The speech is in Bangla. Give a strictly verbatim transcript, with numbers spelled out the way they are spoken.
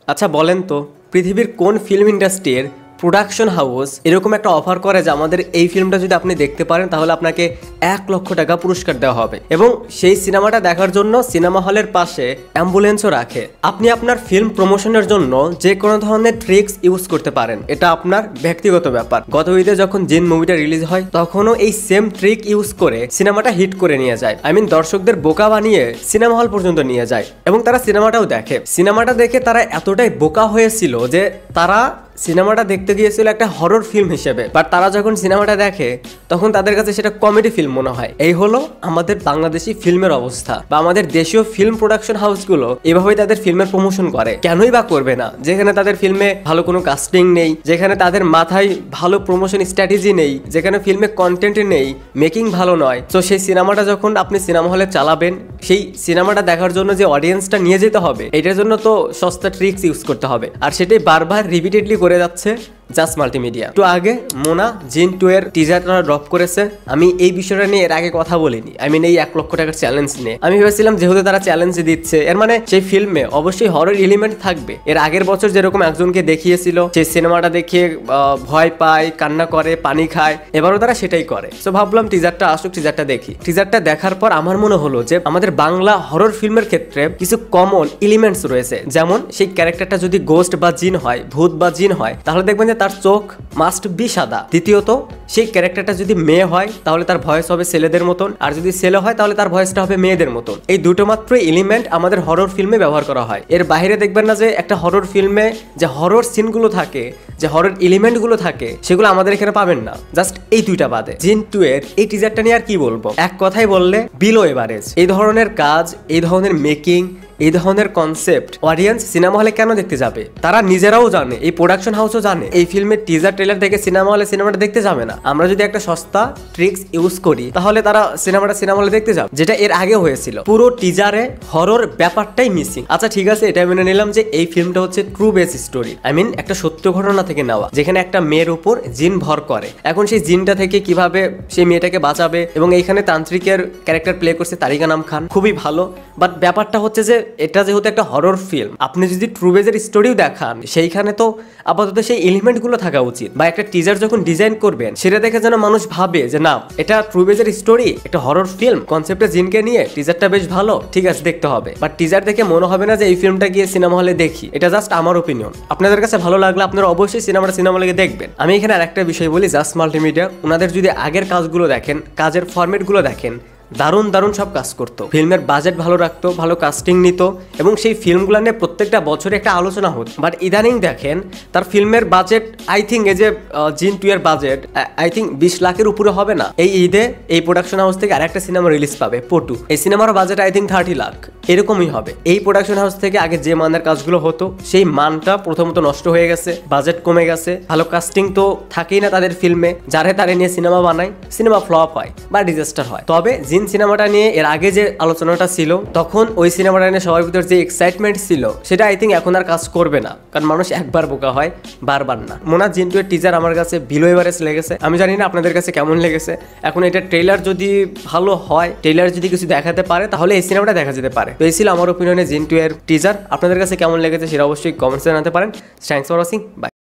আচ্ছা বলেন তো পৃথিবীর কোন ফিল্ম ইন্ডাস্ট্রির প্রোডাকশন হাউস এরকম একটা অফার করে যে আমাদের এই ফিল্মটা যদি আপনি দেখতে পারেন তাহলে আপনাকে এক লক্ষ টাকা পুরস্কার দেওয়া হবে এবং সেই সিনেমাটা দেখার জন্য সিনেমা হলের পাশে অ্যাম্বুলেন্সও রাখে। আপনি আপনার ফিল্ম প্রমোশনের জন্য যে কোনো ধরনের ট্রিক্স ইউজ করতে পারেন, এটা আপনার ব্যক্তিগত ব্যাপার। গত ঈদে যখন জিন মুভিটা রিলিজ হয় তখনও এই সেম ট্রিক ইউজ করে সিনেমাটা হিট করে নিয়ে যায়। আই মিন দর্শকদের বোকা বানিয়ে সিনেমা হল পর্যন্ত নিয়ে যায় এবং তারা সিনেমাটাও দেখে। সিনেমাটা দেখে তারা এতটাই বোকা হয়েছিল যে তারা সিনেমাটা দেখতে গিয়েছিল একটা হরর ফিল্ম হিসেবে, বাট তারা যখন সিনেমাটা দেখে তখন তাদের কাছে সেটা কমেডি ফিল্ম মনে হয়। এই হলো আমাদের বাংলাদেশি ফিল্মের অবস্থা, বা আমাদের দেশীয় ফিল্ম প্রোডাকশন হাউসগুলো এভাবেই তাদের ফিল্মের প্রমোশন করে। কেনই বা করবে না? যেখানে তাদের ফিল্মে ভালো কোনো কাস্টিং নেই, যেখানে তাদের মাথায় ভালো প্রমোশন স্ট্র্যাটেজি নেই, যেখানে ফিল্মে কন্টেন্ট নেই, মেকিং ভালো নয়, তো সেই সিনেমাটা যখন আপনি সিনেমা হলে চালাবেন, সেই সিনেমাটা দেখার জন্য যে অডিয়েন্সটা নিয়ে যেতে হবে এটার জন্য তো সস্তা ট্রিক্স ইউজ করতে হবে, আর সেটাই বারবার রিপিটেডলি করে যাচ্ছে জাস্ট মাল্টিমিডিয়া। তো আগে মোনা জিন টু এর টিজারটা ড্রপ করেছে। আমি এই বিষয়টা নিয়ে এর আগে কথা বলিনি, আই মিন এই এক লক্ষ টাকার চ্যালেঞ্জ নিয়ে। আমি ভেবেছিলাম যেহেতু তারা চ্যালেঞ্জ দিচ্ছে এর মানে সেই ফিল্মে অবশ্যই হরর এলিমেন্ট থাকবে। এর আগের বছর যেরকম একজনকে দেখিয়েছিল সেই সিনেমাটা দেখিয়ে ভয় পায়, কান্না করে, পানি খায়, এবারও তারা সেটাই করে। তো ভাবলাম টিজারটা আসুক, টিজারটা দেখি। টিজারটা দেখার পর আমার মনে হলো যে আমাদের বাংলা হরর ফিল্মের ক্ষেত্রে কিছু কমন এলিমেন্টস রয়েছে। যেমন সেই ক্যারেক্টারটা যদি গোস্ট বা জিন হয়, ভূত বা জিন হয়, তাহলে দেখবেন যে তার চোখ মাস্ট বি সাদা। দ্বিতীয়ত সেই ক্যারেক্টারটা যদি মেয়ে হয় তাহলে তার ভয়েস হবে ছেলেদের মতন, আর যদি ছেলে হয় তাহলে তার ভয়েসটা হবে মেয়েদের মতন। এই দুটো মাত্র এলিমেন্ট আমাদের হরর ফিল্মে ব্যবহার করা হয়। এর বাইরে দেখবেন না যে একটা হরর ফিল্মে যে হরর সিনগুলো থাকে, যে হরর এলিমেন্টগুলো থাকে, সেগুলো আমাদের এখানে পাবেন না, জাস্ট এই দুইটা বাদে। জিন টু এর এই টিজারটা নিয়ে আর কি বলবো, এক কথাই বললে বিলো এভারেজ। এই ধরনের কাজ, এই ধরনের মেকিং, এই ধরনের কনসেপ্ট অডিয়েন্স সিনেমা হলে কেন দেখতে যাবে? তারা নিজেরাও জানে, এই প্রোডাকশন হাউসও জানে এই ফিল্মের টিজার ট্রেলার দেখে সিনেমা হলে সিনেমাটা দেখতে যাবে না। আমরা যদি একটা সস্তা ট্রিক্স ইউজ করি তাহলে তারা সিনেমাটা সিনেমা হলে দেখতে যাবে, যেটা এর আগে হয়েছিল। পুরো টিজারে হরর ব্যাপারটাই মিসিং। আচ্ছা ঠিক আছে, এটা মেনে নিলাম যে এই ফিল্মটা হচ্ছে true base story, I mean একটা সত্য ঘটনা থেকে নেওয়া, যেখানে একটা মেয়ের উপর জিন ভর করে। এখন সেই জিনটা থেকে কিভাবে সেই মেয়েটাকে বাঁচাবে, এবং এইখানে তান্ত্রিকের ক্যারেক্টার প্লে করছে তারিকা নাম খান, খুবই ভালো। বাট ব্যাপারটা হচ্ছে যে এটা যেহেতু একটা হরর ফিল্ম, আপনি যদি ট্রু বেজের স্টোরিও দেখান সেইখানে তো আপাতত সেই এলিমেন্টগুলো থাকা উচিত। বা একটা টিজার যখন ডিজাইন করবেন সেটা দেখে যেন মানুষ ভাবে যে না, এটা ট্রু বেজের স্টোরি, একটা হরর ফিল্ম, কনসেপ্টে জিনকে নিয়ে, টিজারটা বেশ ভালো, ঠিক আছে দেখতে হবে। বাট টিজার দেখে মনে হবে না যে এই ফিল্মটা গিয়ে সিনেমা হলে দেখি। এটা জাস্ট আমার ওপিনিয়ন। আপনাদের কাছে ভালো লাগলে আপনারা অবশ্যই সিনেমাটা সিনেমা হলে দেখবেন। আমি এখানে আরেকটা বিষয় বলি, জাস্ট মাল্টিমিডিয়া ওনাদের যদি আগের কাজগুলো দেখেন, কাজের ফরম্যাটগুলো দেখেন, দারুণ দারুণ সব কাজ করতো। ফিল্মের বাজেট ভালো রাখতো, ভালো কাস্টিং নিত, এবং সেই ফিল্মগুলো নিয়ে প্রত্যেকটা বছরে একটা আলোচনা হতো। বাট ইদানিং দেখেন তার ফিল্মের বাজেট আই থিঙ্ক এই যে জিন টু এর বাজেট আই থিঙ্ক বিশ লাখের উপরে হবে না। এই ঈদে এই প্রোডাকশন হাউস থেকে আরেকটা সিনেমা রিলিজ পাবে, পটু। এই সিনেমার budget I think thirty lakh এরকমই হবে। এই প্রোডাকশন হাউস থেকে আগে যে মানের কাজগুলো হতো সেই মানটা প্রথমত নষ্ট হয়ে গেছে, বাজেট কমে গেছে, ভালো কাস্টিং তো থাকেই না তাদের ফিল্মে। যারে তারে নিয়ে সিনেমা বানায়, সিনেমা ফ্লপ হয় বা ডিজাস্টার হয়। তবে জিন সিনেমাটা নিয়ে এর আগে যে আলোচনাটা ছিল, তখন ওই সিনেমাটা নিয়ে সবার ভিতর যে এক্সাইটমেন্ট ছিল সেটা আই থিঙ্ক এখন আর কাজ করবে না, কারণ মানুষ একবার বোকা হয়, বারবার না। মোনা জিন টু এর টিজার আমার কাছে বিলো এভারেজ লেগেছে। আমি জানি না আপনাদের কাছে কেমন লেগেছে। এখন এটা ট্রেলার যদি ভালো হয়, ট্রেলার যদি কিছু দেখাতে পারে, তাহলে এই সিনেমাটা দেখা যেতে পারে। তো এই ছিল আমার ওপিনিয়নে জিন টু এর টিজার। আপনাদের কাছে কেমন লেগেছে সেটা অবশ্যই কমেন্টসে জানাতে পারেন। Thanks for watching, by.